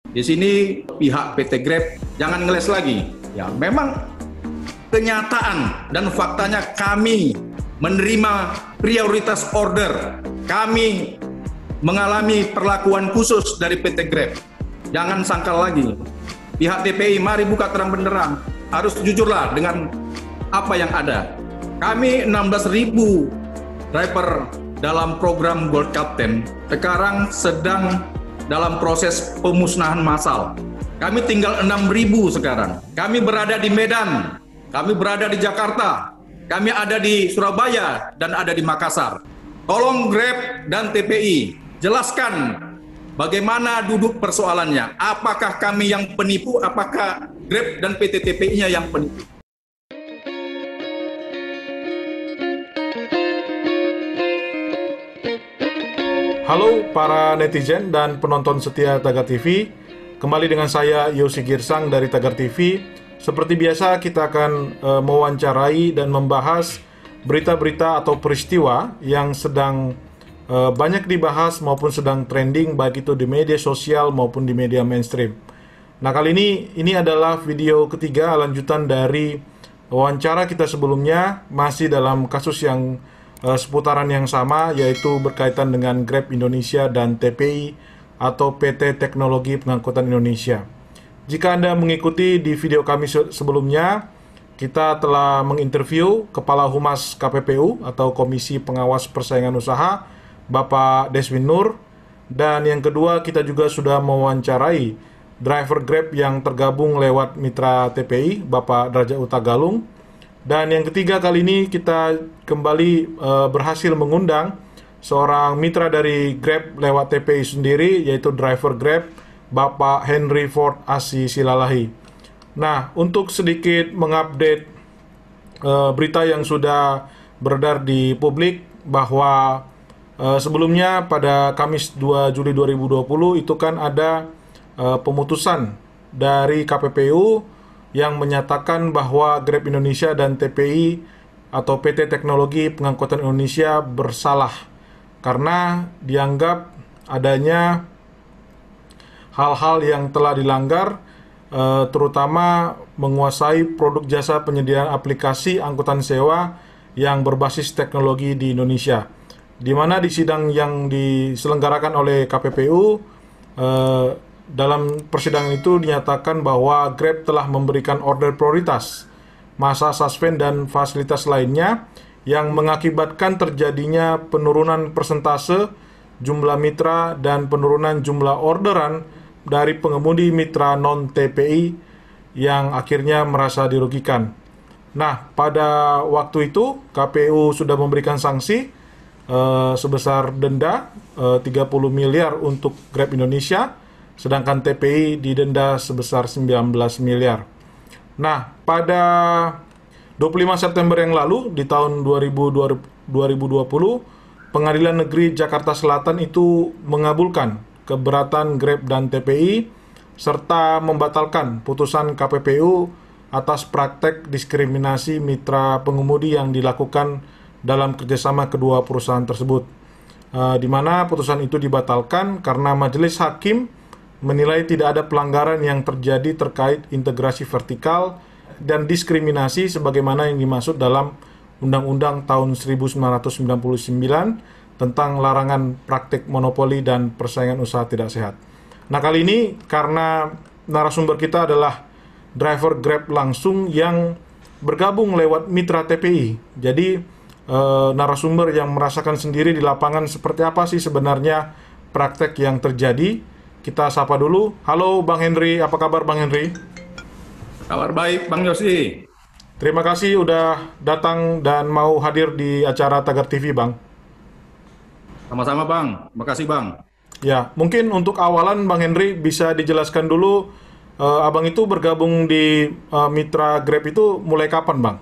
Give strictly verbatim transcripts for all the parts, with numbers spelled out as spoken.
Di sini pihak P T Grab jangan ngeles lagi. Ya, memang kenyataan dan faktanya kami menerima prioritas order. Kami mengalami perlakuan khusus dari P T Grab. Jangan sangkal lagi. Pihak T P I, mari buka terang benderang. Harus jujurlah dengan apa yang ada. Kami enam belas ribu driver dalam program Gold Captain sekarang sedang dalam proses pemusnahan massal. Kami tinggal enam ribu sekarang. Kami berada di Medan, kami berada di Jakarta, kami ada di Surabaya, dan ada di Makassar. Tolong Grab dan T P I, jelaskan bagaimana duduk persoalannya. Apakah kami yang penipu, apakah Grab dan P T T P I-nya yang penipu? Halo para netizen dan penonton setia Tagar T V. Kembali dengan saya Yosi Girsang dari Tagar T V. Seperti biasa kita akan e, mewawancarai dan membahas berita-berita atau peristiwa yang sedang e, banyak dibahas maupun sedang trending, baik itu di media sosial maupun di media mainstream. Nah, kali ini ini adalah video ketiga lanjutan dari wawancara kita sebelumnya, masih dalam kasus yang Uh, seputaran yang sama, yaitu berkaitan dengan Grab Indonesia dan T P I atau P T Teknologi Pengangkutan Indonesia. Jika Anda mengikuti di video kami se sebelumnya, kita telah menginterview Kepala Humas K P P U atau Komisi Pengawas Persaingan Usaha, Bapak Deswin Nur, dan yang kedua kita juga sudah mewawancarai driver Grab yang tergabung lewat mitra T P I, Bapak Draja Utagalung. Dan yang ketiga kali ini kita kembali e, berhasil mengundang seorang mitra dari Grab lewat T P I sendiri, yaitu driver Grab, Bapak Henry Ford Asi Silalahi. Nah, untuk sedikit mengupdate e, berita yang sudah beredar di publik, bahwa e, sebelumnya pada Kamis dua Juli dua ribu dua puluh itu kan ada e, pemutusan dari K P P U yang menyatakan bahwa Grab Indonesia dan T P I atau P T Teknologi Pengangkutan Indonesia bersalah karena dianggap adanya hal-hal yang telah dilanggar, terutama menguasai produk jasa penyediaan aplikasi angkutan sewa yang berbasis teknologi di Indonesia. Di mana di sidang yang diselenggarakan oleh K P P U, dalam persidangan itu dinyatakan bahwa Grab telah memberikan order prioritas, masa suspend dan fasilitas lainnya yang mengakibatkan terjadinya penurunan persentase jumlah mitra dan penurunan jumlah orderan dari pengemudi mitra non-T P I yang akhirnya merasa dirugikan. Nah, pada waktu itu K P U sudah memberikan sanksi uh, sebesar denda uh, tiga puluh miliar untuk Grab Indonesia, sedangkan T P I didenda sebesar sembilan belas miliar. Nah, pada dua puluh lima September yang lalu, di tahun dua ribu dua puluh, Pengadilan Negeri Jakarta Selatan itu mengabulkan keberatan Grab dan T P I, serta membatalkan putusan K P P U atas praktek diskriminasi mitra pengemudi yang dilakukan dalam kerjasama kedua perusahaan tersebut. Uh, di mana putusan itu dibatalkan karena majelis hakim menilai tidak ada pelanggaran yang terjadi terkait integrasi vertikal dan diskriminasi sebagaimana yang dimaksud dalam Undang-Undang tahun seribu sembilan ratus sembilan puluh sembilan tentang larangan praktik monopoli dan persaingan usaha tidak sehat. Nah, kali ini karena narasumber kita adalah driver Grab langsung yang bergabung lewat mitra T P I. Jadi eh, narasumber yang merasakan sendiri di lapangan seperti apa sih sebenarnya praktek yang terjadi. Kita sapa dulu. Halo Bang Henry, apa kabar Bang Henry? Kabar baik Bang Yosi. Terima kasih udah datang dan mau hadir di acara Tagar T V, Bang. Sama-sama Bang, terima kasih Bang. Ya, mungkin untuk awalan Bang Henry bisa dijelaskan dulu, uh, Abang itu bergabung di uh, mitra Grab itu mulai kapan, Bang?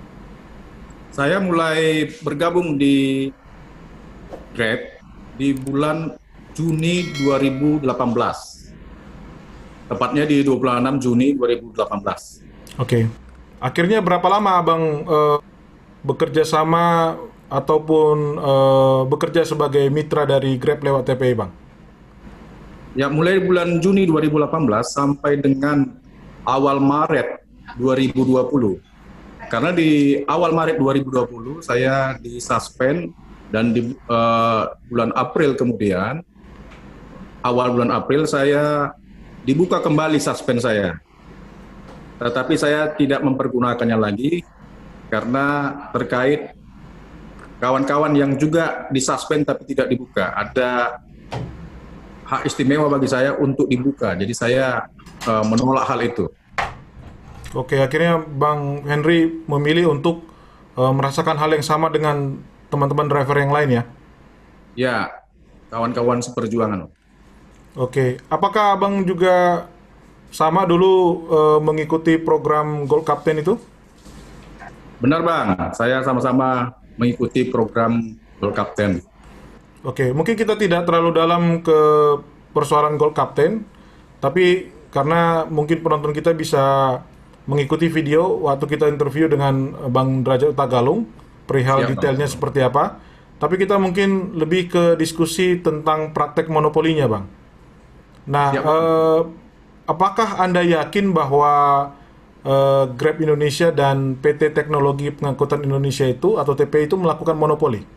Saya mulai bergabung di Grab di bulan Juni dua ribu delapan belas. Tepatnya di dua puluh enam Juni dua ribu delapan belas. Oke. Akhirnya berapa lama Abang uh, bekerja sama ataupun uh, bekerja sebagai mitra dari Grab lewat T P I, Bang? Ya, mulai bulan Juni dua ribu delapan belas sampai dengan awal Maret dua ribu dua puluh. Karena di awal Maret dua ribu dua puluh saya disuspend dan di uh, bulan April kemudian, awal bulan April saya dibuka kembali suspend saya. Tetapi saya tidak mempergunakannya lagi karena terkait kawan-kawan yang juga disuspend tapi tidak dibuka. Ada hak istimewa bagi saya untuk dibuka, jadi saya uh, menolak hal itu. Oke, akhirnya Bang Henry memilih untuk uh, merasakan hal yang sama dengan teman-teman driver yang lain ya? Ya, kawan-kawan seperjuangan. Oke, apakah Abang juga sama dulu uh, mengikuti program Gold Captain itu? Benar Bang, saya sama-sama mengikuti program Gold Captain. Oke, mungkin kita tidak terlalu dalam ke persoalan Gold Captain, tapi karena mungkin penonton kita bisa mengikuti video waktu kita interview dengan Bang Derajat Utagalung, perihal Siap, detailnya Bang. Seperti apa. Tapi kita mungkin lebih ke diskusi tentang praktek monopolinya, Bang. Nah, Siap, eh, apakah Anda yakin bahwa eh, Grab Indonesia dan P T Teknologi Pengangkutan Indonesia itu, atau T P I itu melakukan monopoli?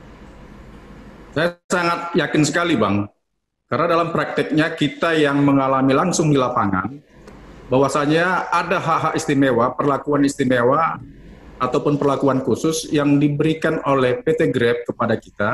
Saya sangat yakin sekali, Bang. Karena dalam prakteknya kita yang mengalami langsung di lapangan, bahwasanya ada hak-hak istimewa, perlakuan istimewa, ataupun perlakuan khusus yang diberikan oleh P T Grab kepada kita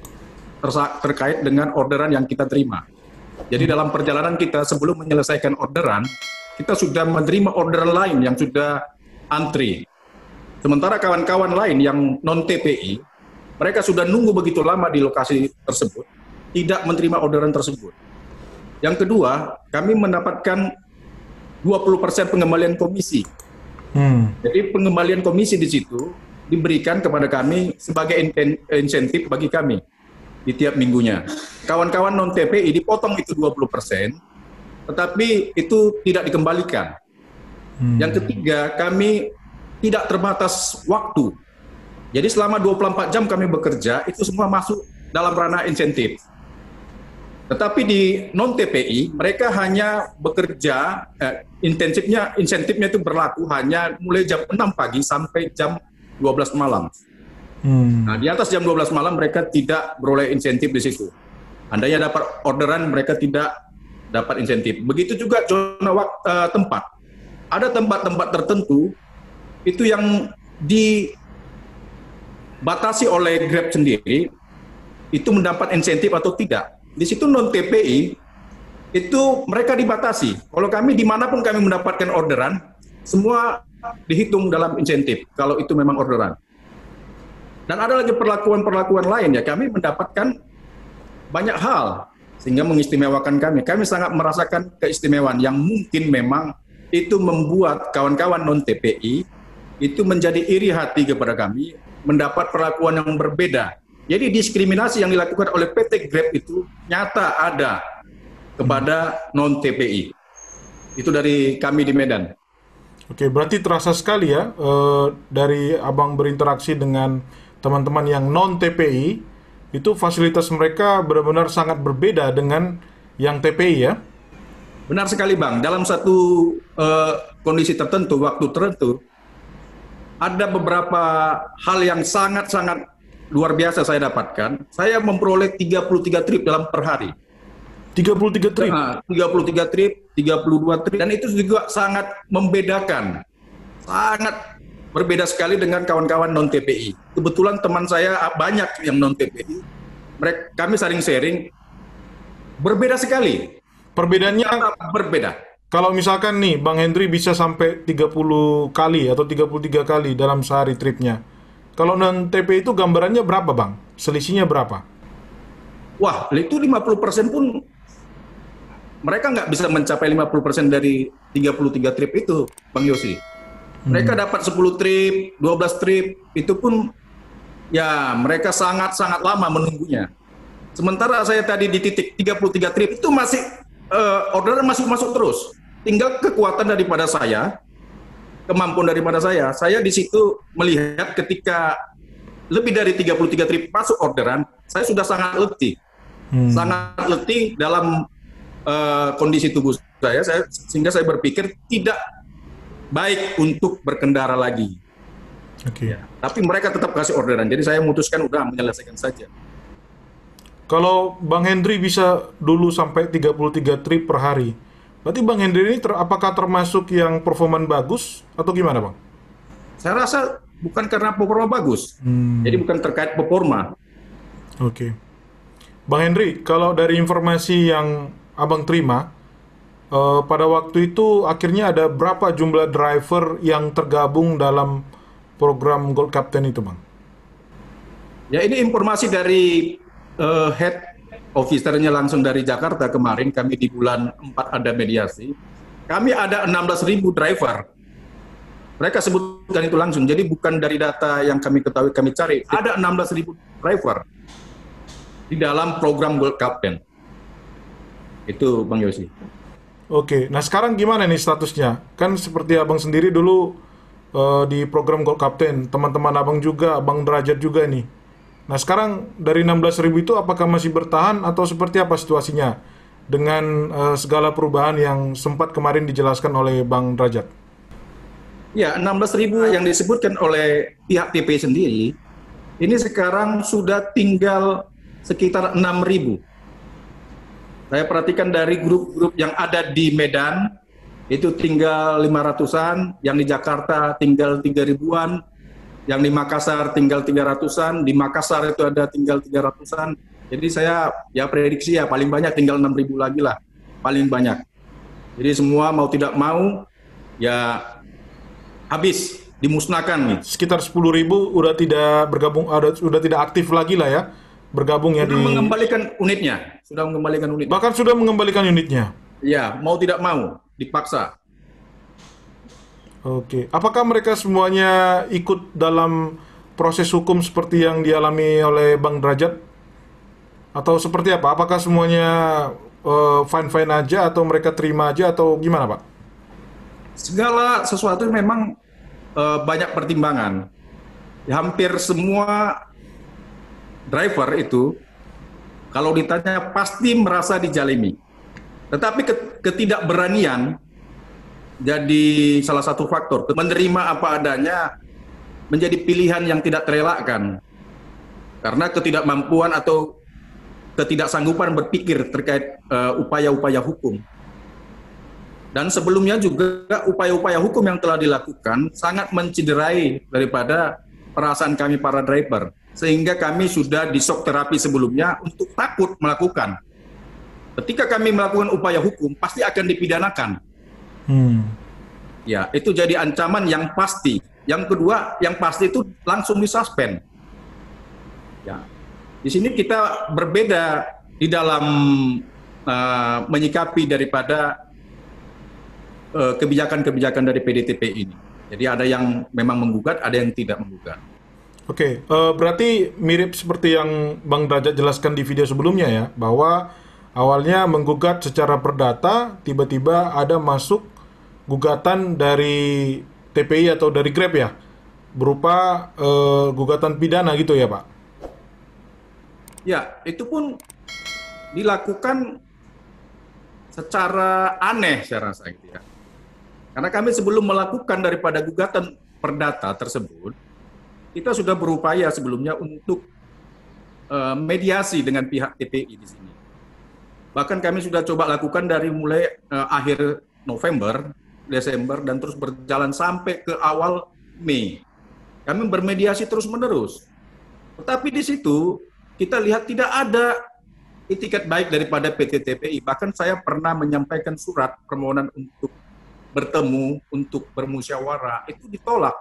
terkait dengan orderan yang kita terima. Jadi dalam perjalanan kita sebelum menyelesaikan orderan, kita sudah menerima orderan lain yang sudah antri. Sementara kawan-kawan lain yang non-T P I, mereka sudah nunggu begitu lama di lokasi tersebut, tidak menerima orderan tersebut. Yang kedua, kami mendapatkan dua puluh persen pengembalian komisi. Hmm. Jadi pengembalian komisi di situ diberikan kepada kami sebagai insentif bagi kami di tiap minggunya. Kawan-kawan non-T P I dipotong itu dua puluh persen, tetapi itu tidak dikembalikan. Hmm. Yang ketiga, kami tidak terbatas waktu. Jadi selama dua puluh empat jam kami bekerja, itu semua masuk dalam ranah insentif. Tetapi di non-T P I, mereka hanya bekerja, eh, intensifnya, insentifnya itu berlaku hanya mulai jam enam pagi sampai jam dua belas malam. Hmm. Nah, di atas jam dua belas malam mereka tidak beroleh insentif di situ. Andainya dapat orderan, mereka tidak dapat insentif. Begitu juga zona waktu, uh, tempat. Ada tempat-tempat tertentu, itu yang dibatasi oleh Grab sendiri, itu mendapat insentif atau tidak. Di situ non-T P I, itu mereka dibatasi. Kalau kami dimanapun kami mendapatkan orderan, semua dihitung dalam insentif, kalau itu memang orderan. Dan ada lagi perlakuan-perlakuan lain, ya kami mendapatkan banyak hal, sehingga mengistimewakan kami. Kami sangat merasakan keistimewaan yang mungkin memang itu membuat kawan-kawan non-T P I itu menjadi iri hati kepada kami, mendapat perlakuan yang berbeda. Jadi diskriminasi yang dilakukan oleh P T Grab itu nyata ada kepada non-T P I. Itu dari kami di Medan. Oke, berarti terasa sekali ya, eh, dari Abang berinteraksi dengan teman-teman yang non-T P I, itu fasilitas mereka benar-benar sangat berbeda dengan yang T P I ya? Benar sekali Bang, dalam satu uh, kondisi tertentu, waktu tertentu, ada beberapa hal yang sangat-sangat luar biasa saya dapatkan. Saya memperoleh tiga puluh tiga trip dalam per hari. tiga puluh tiga trip? Nah, tiga puluh tiga trip, tiga puluh dua trip, dan itu juga sangat membedakan. Sangat berbeda sekali dengan kawan-kawan non-T P I. Kebetulan teman saya banyak yang non-T P I. Mereka, kami saling sharing, berbeda sekali. Perbedaannya berbeda. Kalau misalkan nih, Bang Henry bisa sampai tiga puluh kali atau tiga puluh tiga kali dalam sehari tripnya. Kalau non-T P I itu gambarannya berapa, Bang? Selisihnya berapa? Wah, itu lima puluh persen pun mereka nggak bisa mencapai lima puluh persen dari tiga puluh tiga trip itu, Bang Yosi. Mereka hmm. dapat sepuluh trip, dua belas trip, itu pun ya mereka sangat-sangat lama menunggunya. Sementara saya tadi di titik tiga puluh tiga trip itu masih uh, orderan masih masuk terus. Tinggal kekuatan daripada saya, kemampuan daripada saya. Saya di situ melihat ketika lebih dari tiga puluh tiga trip masuk orderan, saya sudah sangat letih. Hmm. Sangat letih dalam uh, kondisi tubuh saya, saya, sehingga saya berpikir tidak baik untuk berkendara lagi. Oke. Okay. Ya, tapi mereka tetap kasih orderan, jadi saya memutuskan udah menyelesaikan saja. Kalau Bang Hendry bisa dulu sampai tiga puluh tiga trip per hari, berarti Bang Hendry ini ter, apakah termasuk yang performan bagus atau gimana, Bang? Saya rasa bukan karena performa bagus, hmm. jadi bukan terkait performa. Oke. Okay. Bang Hendry, kalau dari informasi yang Abang terima, uh, pada waktu itu akhirnya ada berapa jumlah driver yang tergabung dalam program Gold Captain itu, Bang? Ya, ini informasi dari Uh, head officer-nya langsung dari Jakarta kemarin. Kami di bulan empat ada mediasi. Kami ada enam belas ribu driver. Mereka sebutkan itu langsung. Jadi bukan dari data yang kami ketahui, kami cari. Ada enam belas ribu driver di dalam program Gold Captain. Itu Bang Yosi. Oke, nah sekarang gimana nih statusnya? Kan seperti Abang sendiri dulu uh, di program Gold Captain, teman-teman Abang juga, Bang Derajat juga nih. Nah sekarang dari enam belas ribu itu apakah masih bertahan atau seperti apa situasinya dengan uh, segala perubahan yang sempat kemarin dijelaskan oleh Bang Derajat? Ya, enam belas ribu yang disebutkan oleh pihak T P I sendiri, ini sekarang sudah tinggal sekitar enam ribu. Saya perhatikan dari grup-grup yang ada di Medan, itu tinggal lima ratusan, yang di Jakarta tinggal tiga ribuan, yang di Makassar tinggal tiga ratusan, di Makassar itu ada tinggal tiga ratusan. Jadi saya ya prediksi ya paling banyak tinggal enam ribu lagi lah, paling banyak. Jadi semua mau tidak mau ya habis, dimusnahkan nih. Sekitar sepuluh ribu udah tidak bergabung, ada sudah tidak aktif lagi lah ya, bergabung ya sudah di... mengembalikan unitnya, sudah mengembalikan unitnya. Bahkan sudah mengembalikan unitnya. Ya, mau tidak mau, dipaksa. Oke, apakah mereka semuanya ikut dalam proses hukum seperti yang dialami oleh Bang Derajat? Atau seperti apa? Apakah semuanya uh, fine-fine aja atau mereka terima aja atau gimana, Pak? Segala sesuatu memang uh, banyak pertimbangan. Ya, hampir semua driver itu kalau ditanya pasti merasa dijalimi. Tetapi ketidakberanian jadi salah satu faktor. Menerima apa adanya menjadi pilihan yang tidak terelakkan karena ketidakmampuan atau ketidaksanggupan berpikir terkait upaya-upaya uh, hukum. Dan sebelumnya juga upaya-upaya hukum yang telah dilakukan sangat mencederai daripada perasaan kami para driver, sehingga kami sudah di shock terapi sebelumnya untuk takut melakukan. Ketika kami melakukan upaya hukum pasti akan dipidanakan. Hmm. Ya, itu jadi ancaman yang pasti. Yang kedua, yang pasti itu langsung disuspend. Ya, di sini kita berbeda di dalam uh, menyikapi daripada kebijakan-kebijakan uh, dari P D T P I ini. Jadi ada yang memang menggugat, ada yang tidak menggugat. Oke, uh, berarti mirip seperti yang Bang Derajat jelaskan di video sebelumnya ya, bahwa awalnya menggugat secara perdata, tiba-tiba ada masuk gugatan dari T P I atau dari Grab ya, berupa uh, gugatan pidana gitu ya, Pak? Ya, itu pun dilakukan secara aneh saya rasa gitu ya. Karena kami sebelum melakukan daripada gugatan perdata tersebut, kita sudah berupaya sebelumnya untuk uh, mediasi dengan pihak T P I di sini. Bahkan kami sudah coba lakukan dari mulai uh, akhir November, Desember, dan terus berjalan sampai ke awal Mei. Kami bermediasi terus-menerus. Tetapi di situ kita lihat tidak ada itikat baik daripada P T T P I. Bahkan saya pernah menyampaikan surat permohonan untuk bertemu, untuk bermusyawarah, itu ditolak.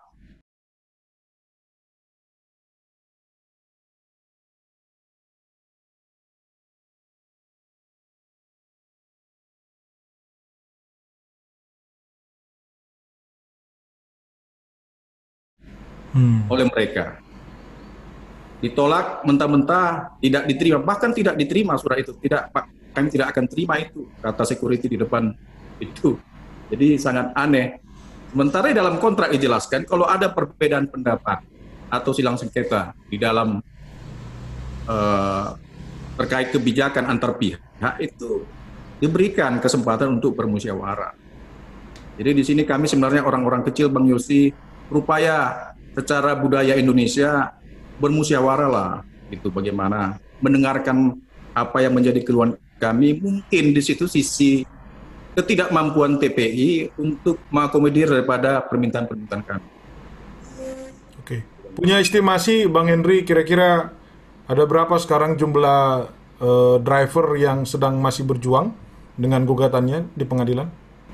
Hmm. oleh mereka. Ditolak mentah-mentah, tidak diterima, bahkan tidak diterima surat itu. Tidak, Pak, kami tidak akan terima itu, kata security di depan itu. Jadi sangat aneh. Sementara dalam kontrak dijelaskan kalau ada perbedaan pendapat atau silang sengketa di dalam uh, terkait kebijakan antar pihak, itu diberikan kesempatan untuk bermusyawarah. Jadi di sini kami sebenarnya orang-orang kecil, Bang Yosi, berupaya secara budaya Indonesia bermusyawarah lah, gitu, bagaimana mendengarkan apa yang menjadi keluhan kami. Mungkin di situ sisi ketidakmampuan T P I untuk mengakomodir daripada permintaan-permintaan kami. Oke, punya estimasi Bang Henry, kira-kira ada berapa sekarang jumlah uh, driver yang sedang masih berjuang dengan gugatannya di pengadilan?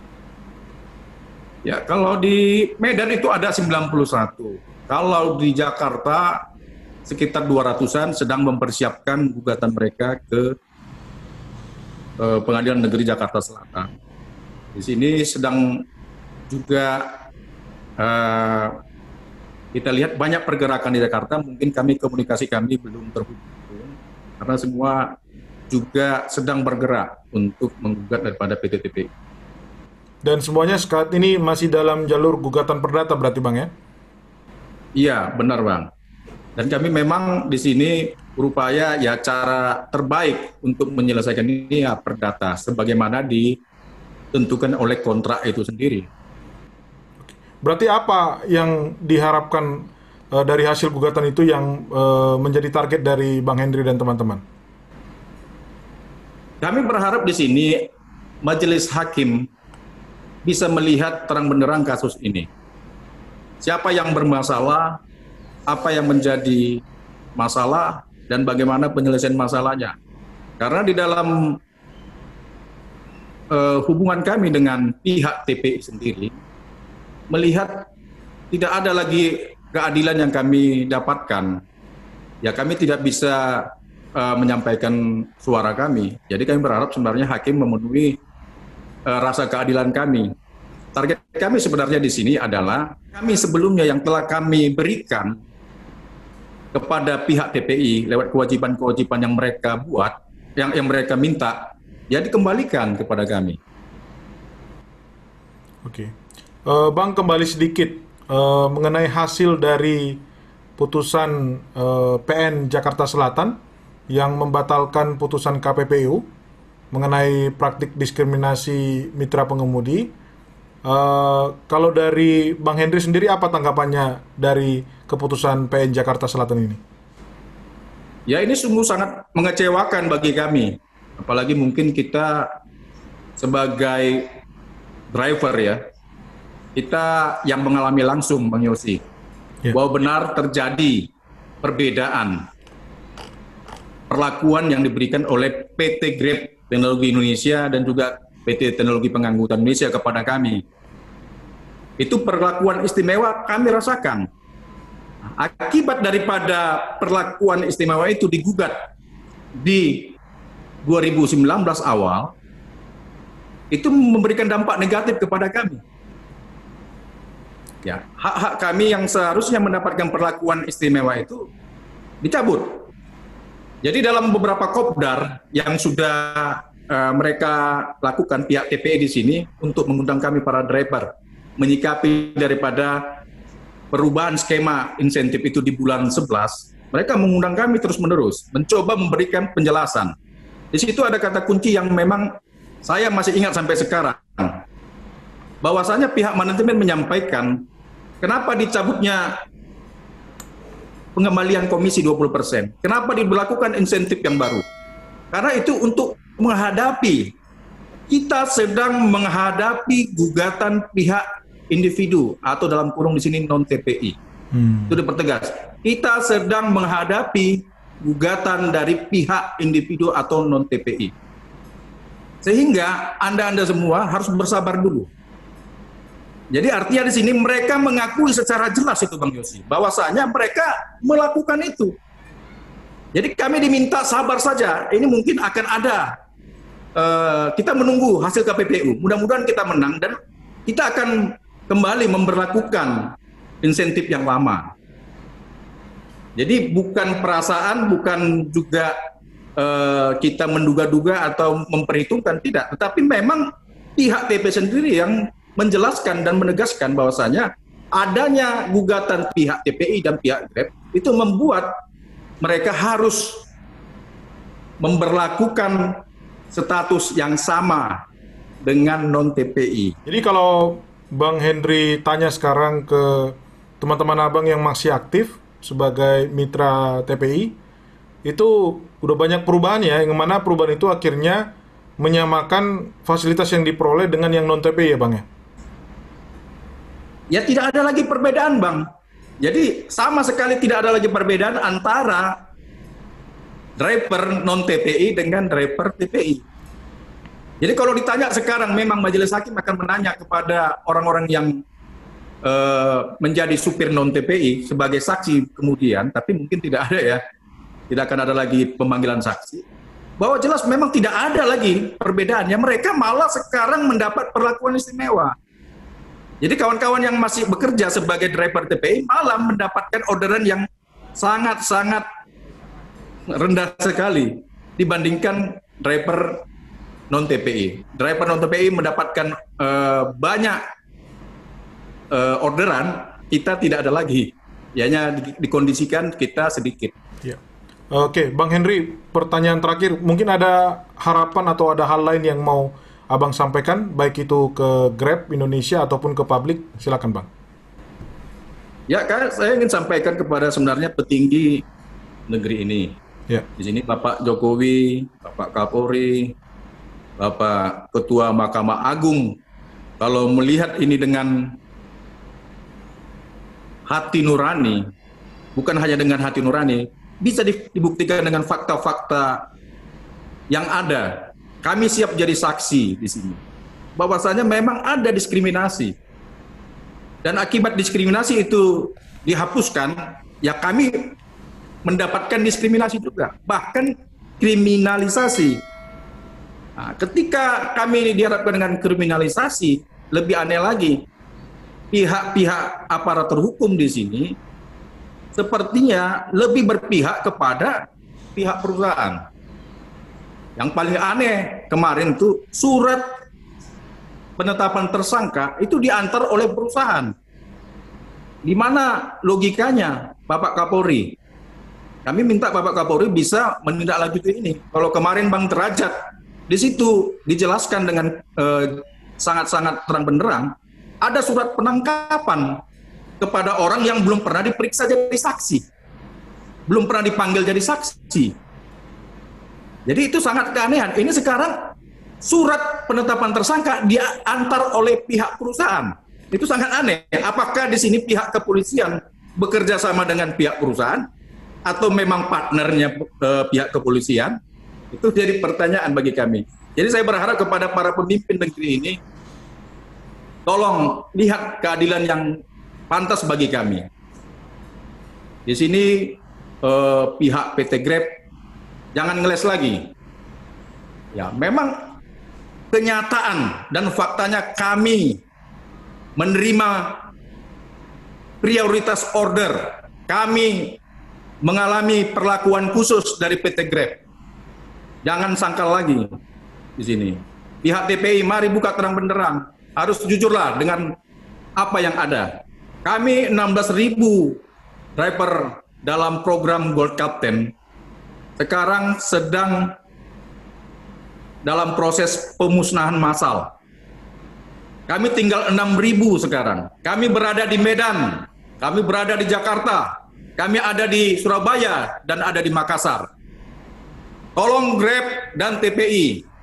Ya, kalau di Medan itu ada sembilan puluh satu. Kalau di Jakarta sekitar dua ratusan sedang mempersiapkan gugatan mereka ke eh, Pengadilan Negeri Jakarta Selatan. Di sini sedang juga eh, kita lihat banyak pergerakan di Jakarta, mungkin kami komunikasi kami belum terhubung karena semua juga sedang bergerak untuk menggugat daripada P T T P I. Dan semuanya saat ini masih dalam jalur gugatan perdata berarti Bang ya? Iya, benar Bang. Dan kami memang di sini berupaya ya cara terbaik untuk menyelesaikan ini ya perdata, sebagaimana ditentukan oleh kontrak itu sendiri. Berarti apa yang diharapkan uh, dari hasil gugatan itu yang uh, menjadi target dari Bang Henry dan teman-teman? Kami berharap di sini majelis hakim bisa melihat terang benderang kasus ini. Siapa yang bermasalah, apa yang menjadi masalah, dan bagaimana penyelesaian masalahnya. Karena di dalam uh, hubungan kami dengan pihak T P I sendiri, melihat tidak ada lagi keadilan yang kami dapatkan. Ya kami tidak bisa uh, menyampaikan suara kami. Jadi kami berharap sebenarnya hakim memenuhi rasa keadilan kami. Target kami sebenarnya di sini adalah kami sebelumnya yang telah kami berikan kepada pihak T P I lewat kewajiban-kewajiban yang mereka buat, yang yang mereka minta, ya dikembalikan kepada kami. Oke, uh, Bang kembali sedikit uh, mengenai hasil dari putusan uh, P N Jakarta Selatan yang membatalkan putusan K P P U mengenai praktik diskriminasi mitra pengemudi. Uh, kalau dari Bang Henry sendiri apa tanggapannya dari keputusan P N Jakarta Selatan ini? Ya ini sungguh sangat mengecewakan bagi kami. Apalagi mungkin kita sebagai driver ya, kita yang mengalami langsung Bang Yosi, yeah. bahwa benar terjadi perbedaan perlakuan yang diberikan oleh P T Grab Teknologi Indonesia dan juga P T Teknologi Pengangkutan Indonesia kepada kami. Itu perlakuan istimewa kami rasakan. Akibat daripada perlakuan istimewa itu digugat di dua ribu sembilan belas awal, itu memberikan dampak negatif kepada kami. Ya, hak-hak kami yang seharusnya mendapatkan perlakuan istimewa itu dicabut. Jadi dalam beberapa kopdar yang sudah uh, mereka lakukan pihak T P I di sini untuk mengundang kami para driver menyikapi daripada perubahan skema insentif itu di bulan sebelas, mereka mengundang kami terus-menerus, mencoba memberikan penjelasan. Di situ ada kata kunci yang memang saya masih ingat sampai sekarang. Bahwasanya pihak manajemen menyampaikan kenapa dicabutnya pengembalian komisi dua puluh persen. Kenapa diberlakukan insentif yang baru? Karena itu untuk menghadapi, kita sedang menghadapi gugatan pihak individu atau dalam kurung di sini non T P I. Hmm. Itu dipertegas. Kita sedang menghadapi gugatan dari pihak individu atau non T P I. Sehingga Anda-Anda semua harus bersabar dulu. Jadi artinya di sini mereka mengakui secara jelas itu Bang Yosi, bahwasanya mereka melakukan itu. Jadi kami diminta sabar saja. Ini mungkin akan ada. Uh, kita menunggu hasil K P P U. Mudah-mudahan kita menang dan kita akan kembali memberlakukan insentif yang lama. Jadi bukan perasaan, bukan juga uh, kita menduga-duga atau memperhitungkan, tidak. Tetapi memang pihak T P I sendiri yang menjelaskan dan menegaskan bahwasanya adanya gugatan pihak T P I dan pihak Grab itu membuat mereka harus memberlakukan status yang sama dengan non-T P I. Jadi kalau Bang Henry tanya sekarang ke teman-teman abang yang masih aktif sebagai mitra T P I, itu udah banyak perubahan ya, yang mana perubahan itu akhirnya menyamakan fasilitas yang diperoleh dengan yang non-T P I ya Bang ya? Ya tidak ada lagi perbedaan Bang. Jadi sama sekali tidak ada lagi perbedaan antara driver non-T P I dengan driver T P I. Jadi kalau ditanya sekarang, memang majelis hakim akan menanya kepada orang-orang yang uh, menjadi supir non-T P I sebagai saksi kemudian, tapi mungkin tidak ada ya, tidak akan ada lagi pemanggilan saksi, bahwa jelas memang tidak ada lagi perbedaannya. Mereka malah sekarang mendapat perlakuan istimewa. Jadi kawan-kawan yang masih bekerja sebagai driver T P I malah mendapatkan orderan yang sangat-sangat rendah sekali dibandingkan driver non-T P I. Driver non-T P I mendapatkan uh, banyak uh, orderan, kita tidak ada lagi. Hanya di- dikondisikan kita sedikit. Ya. Oke, Bang Henry, pertanyaan terakhir. Mungkin ada harapan atau ada hal lain yang mau Abang sampaikan, baik itu ke Grab Indonesia ataupun ke publik? Silakan Bang. Ya, kan saya ingin sampaikan kepada sebenarnya petinggi negeri ini. Ya. Di sini Bapak Jokowi, Bapak Kapolri, Bapak Ketua Mahkamah Agung, kalau melihat ini dengan hati nurani, bukan hanya dengan hati nurani, bisa dibuktikan dengan fakta-fakta yang ada. Kami siap jadi saksi di sini. Bahwasanya memang ada diskriminasi. Dan akibat diskriminasi itu dihapuskan, ya kami mendapatkan diskriminasi juga, bahkan kriminalisasi. Nah, ketika kami ini dihadapkan dengan kriminalisasi, lebih aneh lagi, pihak-pihak aparatur hukum di sini sepertinya lebih berpihak kepada pihak perusahaan. Yang paling aneh kemarin tuh surat penetapan tersangka itu diantar oleh perusahaan. Di mana logikanya Bapak Kapolri? Kami minta Bapak Kapolri bisa menindaklanjuti ini. Kalau kemarin Bang Derajat di situ dijelaskan dengan eh, sangat-sangat terang benderang, ada surat penangkapan kepada orang yang belum pernah diperiksa jadi saksi, belum pernah dipanggil jadi saksi. Jadi itu sangat keanehan. Ini sekarang surat penetapan tersangka diantar oleh pihak perusahaan. Itu sangat aneh. Apakah di sini pihak kepolisian bekerja sama dengan pihak perusahaan atau memang partnernya eh, pihak kepolisian? Itu jadi pertanyaan bagi kami. Jadi saya berharap kepada para pemimpin negeri ini, tolong lihat keadilan yang pantas bagi kami. Di sini eh, pihak P T Grab jangan ngeles lagi. Ya, memang kenyataan dan faktanya kami menerima prioritas order. Kami mengalami perlakuan khusus dari P T Grab. Jangan sangkal lagi di sini. Pihak T P I, mari buka terang benderang. Harus jujurlah dengan apa yang ada. Kami enam belas ribu driver dalam program Gold Captain sekarang sedang dalam proses pemusnahan massal. Kami tinggal enam ribu sekarang. Kami berada di Medan, kami berada di Jakarta, kami ada di Surabaya, dan ada di Makassar. Tolong Grab dan T P I,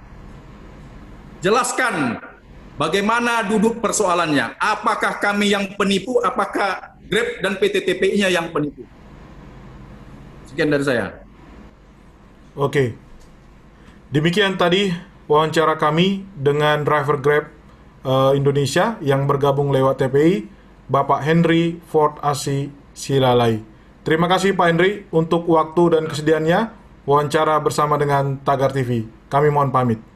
jelaskan bagaimana duduk persoalannya. Apakah kami yang penipu, apakah Grab dan P T T P I-nya yang penipu? Sekian dari saya. Oke, demikian tadi wawancara kami dengan driver Grab uh, Indonesia yang bergabung lewat T P I, Bapak Henry Ford Asih Silalai. Terima kasih Pak Henry untuk waktu dan kesediaannya wawancara bersama dengan Tagar T V. Kami mohon pamit.